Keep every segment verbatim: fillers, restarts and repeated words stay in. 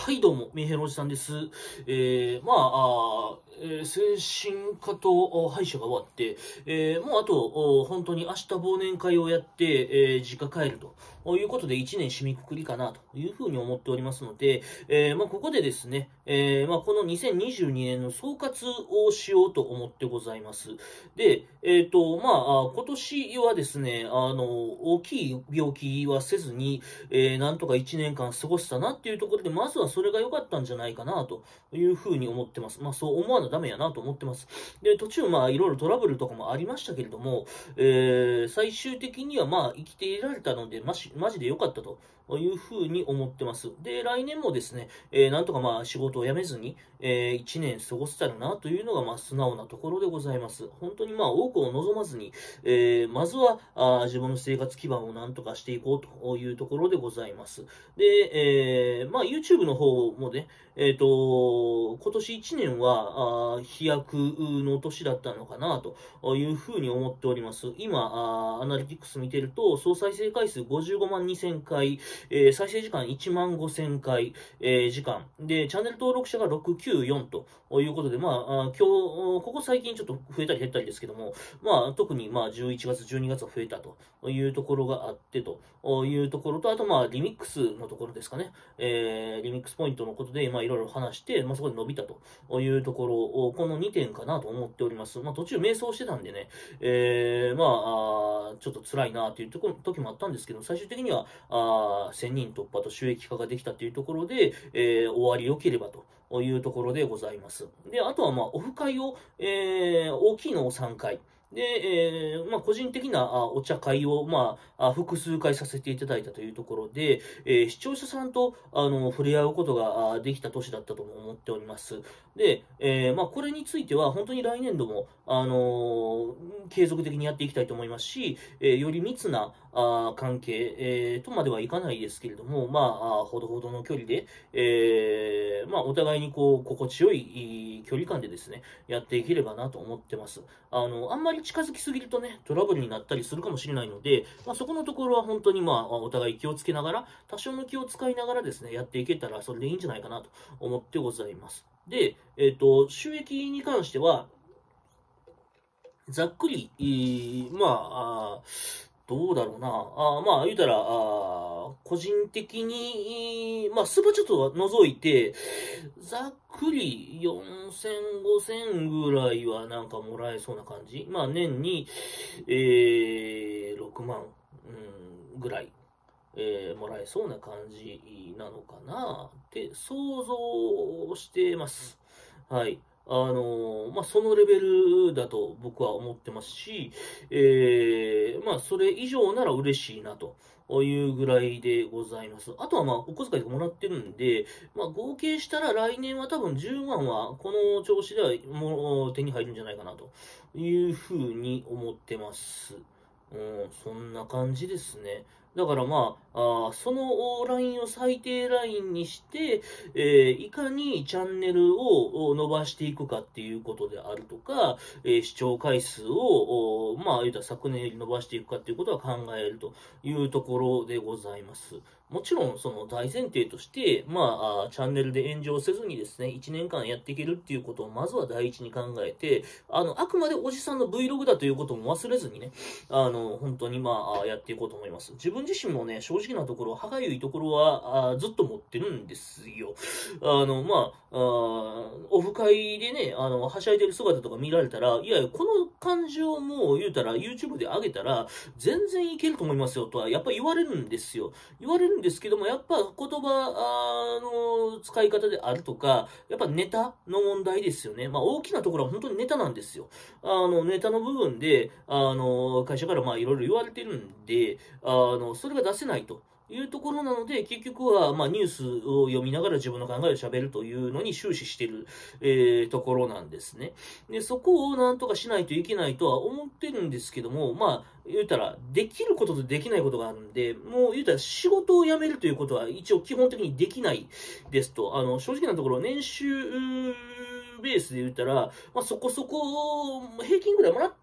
はい、どうも、メンヘラおじさんです。えー、まあ、あーえー精神科と歯医者が終わって、えーもうあと、お本当に明日忘年会をやって、えー実家帰るということで、いちねん締めくくりかなというふうに思っておりますので、えーまあ、ここでですね、えーまあ、このにせんにじゅうにねんの総括をしようと思ってございます。で、えっと、まあ、あ今年はですね、あの、大きい病気はせずに、えーなんとかいちねんかん過ごしたなっていうところで、まずはそれが良かったんじゃないかなというふうに思ってます。まあそう思わなダメやなと思ってます。で、途中まあいろいろトラブルとかもありましたけれども、えー最終的にはまあ生きていられたので、まし、マジで良かったというふうに思ってます。で、来年もですね、えーなんとかまあ仕事を辞めずに、えーいちねん過ごせたらなというのがまあ素直なところでございます。本当にまあ多くを望まずに、えーまずはあー自分の生活基盤をなんとかしていこうというところでございます。で、えーまあ YouTube の方もね、えっと、今年いちねんは、あー飛躍の年だったのかなというふうに思っております。今、あーアナリティクス見てると、総再生回数ごじゅうごまんにせんかい、えー再生時間いちまんごせんかい、えー時間、で、チャンネル登録者がろくひゃくきゅうじゅうよんということで、まあ、あ今日、ここ最近ちょっと増えたり減ったりですけども、まあ、特にまあじゅういちがつ、じゅうにがつは増えたというところがあってというところと、あとまあ、リミックスのところですかね。えーリミックスポイントのことで、まあ、いろいろ話して、まあ、そこで伸びたというところを、このにてんかなと思っております。まあ、途中迷走してたんでね、えーまあ、あーちょっと辛いなというところ時もあったんですけど、最終的には、あせんにん突破と収益化ができたというところで、えー終わり良ければというところでございます。で、あとはまあ、オフ会を、えー大きいのをさんかい、で、えーまあ、個人的なあお茶会を、まあ、あ複数回させていただいたというところで、えー視聴者さんとあの触れ合うことがあできた年だったとも思っております。で、えーまあ、これについては本当に来年度も、あのー継続的にやっていきたいと思いますし、えーより密なあ関係、えーとまではいかないですけれども、まあ、あほどほどの距離で、えーまあ、お互いにこう心地よいいい距離感でですね、やっていければなと思ってます。あの、あんまり近づきすぎるとね、トラブルになったりするかもしれないので、まあ、そこのところは本当にまあ、お互い気をつけながら、多少の気を使いながらですね、やっていけたらそれでいいんじゃないかなと思ってございます。で、えっと、収益に関しては、ざっくり、えーまあ、あーどうだろうな。あーまあ、言うたら、あー個人的に、まあ、スーパーチャットは除いて、ざっくりよんせん、ごせんぐらいはなんかもらえそうな感じ。まあ、年に、えー、ろくまん、うん、ぐらい、えーもらえそうな感じなのかなって想像してます。はい。あのーまあ、そのレベルだと僕は思ってますし、えーまあ、それ以上なら嬉しいなというぐらいでございます。あとは、まあ、お小遣いとかもらってるんで、まあ、合計したら来年は多分じゅうまんはこの調子ではもう手に入るんじゃないかなというふうに思ってます。うん、そんな感じですね。だからまあ、あーそのラインを最低ラインにして、えーいかにチャンネルを伸ばしていくかっていうことであるとか、えー視聴回数を、おまあ、言うたら昨年より伸ばしていくかっていうことは考えるというところでございます。もちろん、その大前提として、まあ、あーチャンネルで炎上せずにですね、いちねんかんやっていけるっていうことをまずは第一に考えて、あの、あくまでおじさんの Vlog だということも忘れずにね、あの、本当にまあ、やっていこうと思います。自分自身もね、正直なところ、歯がゆいところは、あずっと持ってるんですよ。あの、まあ、あオフ会でね、あの、はしゃいでる姿とか見られたら、いやいや、この感じをもう言うたら、YouTube で上げたら、全然いけると思いますよ、とは、やっぱ言われるんですよ。言われるんですけども、やっぱ言葉、あの、使い方であるとか、やっぱネタの問題ですよね。まあ、大きなところは本当にネタなんですよ。あの、ネタの部分で、あの、会社からまあいろいろ言われてるんで、あの、それが出せないと。いうところなので、結局は、まあ、ニュースを読みながら自分の考えを喋るというのに終始している、えーところなんですね。で、そこをなんとかしないといけないとは思ってるんですけども、まあ、言うたら、できることとできないことがあるんで、もう言うたら仕事を辞めるということは一応基本的にできないですと。あの、正直なところ、年収、ベースで言ったら、まあ、そこそこ、平均ぐらいもらっ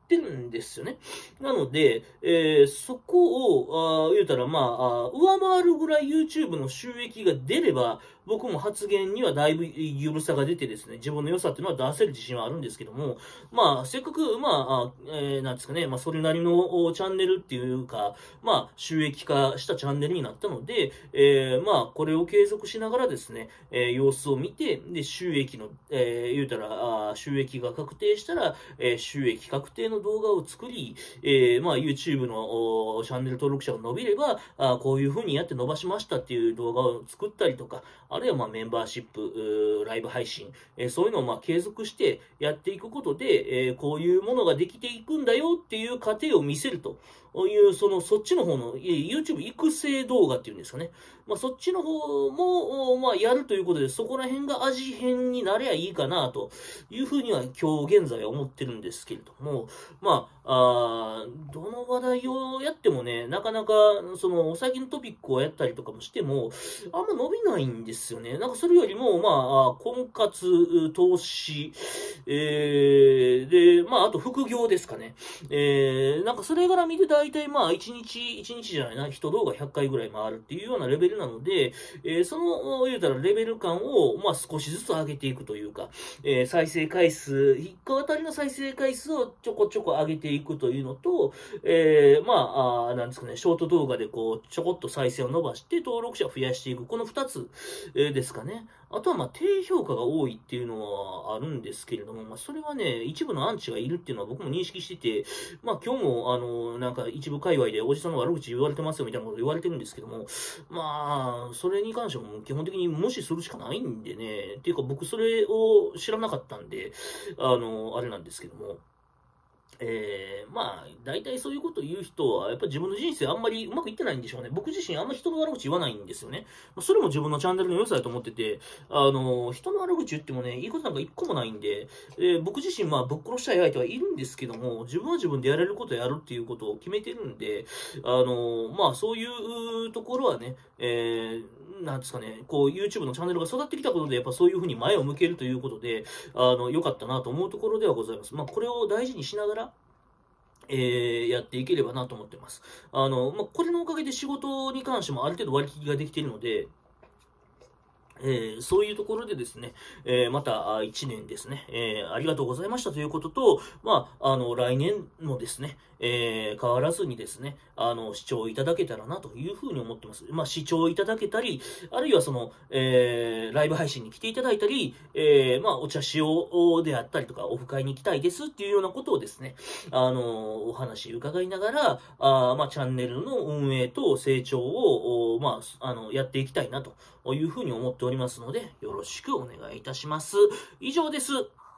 ってるんですよね。なので、えー、そこを、あ言うたら、まあ、あ上回るぐらい YouTube の収益が出れば、僕も発言にはだいぶゆるさが出てですね、自分の良さっていうのは出せる自信はあるんですけども、まあ、せっかく、まあ、えー、なんですかね、まあ、それなりのチャンネルっていうか、まあ、収益化したチャンネルになったので、えー、まあ、これを継続しながらですね、えー、様子を見て、で、収益の、えー、言うたら、あ収益が確定したら、えー、収益確定の動画を作り、えー、まあ、YouTube のチャンネル登録者が伸びれば、あこういう風にやって伸ばしましたっていう動画を作ったりとか、あるいはまあメンバーシップ、ライブ配信、えー、そういうのをまあ継続してやっていくことで、えー、こういうものができていくんだよっていう過程を見せるという、その、そっちの方の、YouTube 育成動画っていうんですかね。まあ、そっちの方も、まあ、やるということで、そこら辺が味変になればいいかな、というふうには今日現在は思ってるんですけれども、まあ、あどの話題をやってもね、なかなか、その、お先のトピックをやったりとかもしても、あんま伸びないんですよね。なんかそれよりも、まあ、婚活、投資、えー、で、まあ、あと副業ですかね。えー、なんかそれから見て大体まあ、一日、一日じゃないな、一動画ひゃっかいぐらい回るっていうようなレベルなので、えー、その、言うたらレベル感を、まあ、少しずつ上げていくというか、えー、再生回数、一個あたりの再生回数をちょこちょこ上げていくというのと、えー、まあ、あなんですかね、ショート動画でこう、ちょこっと再生を伸ばして登録者を増やしていく、この二つ、えー、ですかね。あとはまあ、低評価が多いっていうのはあるんですけれども、まあ、それはね、一部のアンチがいるっていうのは僕も認識してて、まあ、今日も、あの、なんか一部界隈でおじさんの悪口言われてますよみたいなこと言われてるんですけども、まあ、それに関してはもう基本的に無視するしかないんでね、っていうか僕それを知らなかったんで、あの、あれなんですけども、えー、まあ、大体そういうこと言う人は、やっぱり自分の人生あんまりうまくいってないんでしょうね。僕自身あんまり人の悪口言わないんですよね。それも自分のチャンネルの良さだと思ってて、あの、人の悪口言ってもね、いいことなんか一個もないんで、えー、僕自身まあ、ぶっ殺したい相手はいるんですけども、自分は自分でやれることをやるっていうことを決めてるんで、あの、まあ、そういうところはね、えー、なんですかね、こう、YouTube のチャンネルが育ってきたことで、やっぱそういうふうに前を向けるということで、あの、良かったなと思うところではございます。まあ、これを大事にしながら、えー、やっていければなと思ってます。あの、まあ、これのおかげで仕事に関してもある程度割り引きができているので、えー、そういうところでですね、えー、またいちねんですね、えー、ありがとうございましたということと、まあ、あの、来年もですね、えー、変わらずにですね、あの、視聴いただけたらなというふうに思ってます。まあ、視聴いただけたり、あるいはその、えー、ライブ配信に来ていただいたり、えー、まあ、お茶しをであったりとか、オフ会に行きたいですっていうようなことをですね、あの、お話伺いながら、あまあ、チャンネルの運営と成長を、まあ、あの、やっていきたいなというふうに思っておりますので、よろしくお願いいたします。以上です。